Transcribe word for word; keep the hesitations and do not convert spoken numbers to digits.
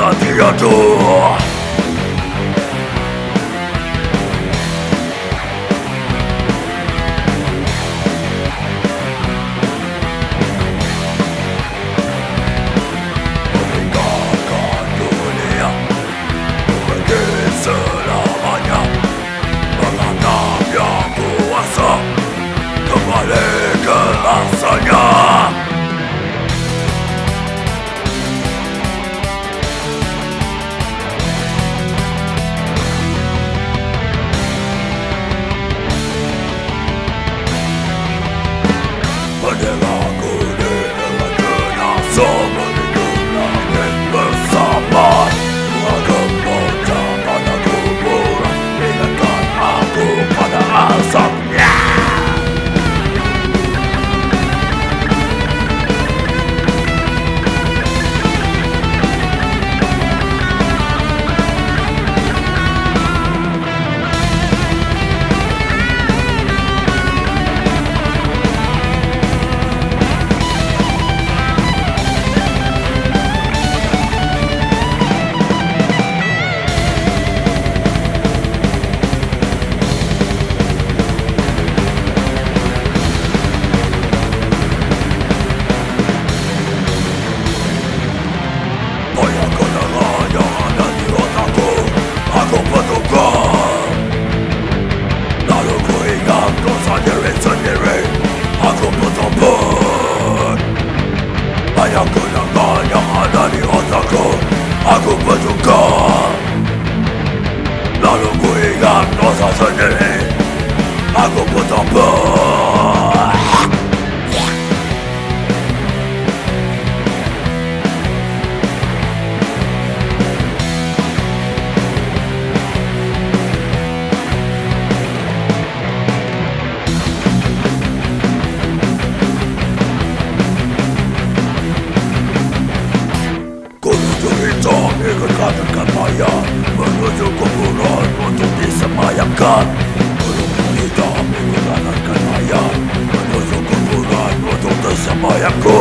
tiada. Meninggalkan dunia pergi selamanya, menganggap yang kuasa kembali ke asalnya. Lagu di dalam jenazah menuju langit bersama. Menggembok jangan aku murah, ingatkan aku pada asapnya. Banyak kenangan yang ada di otakku, aku berduka. Lalu ku ingat dosa sendiri, aku bertobat. Ikatkan mayat menuju kuburan untuk disemayamkan. Belum hidup ikatkan mayat menuju kuburan untuk disemayamkan.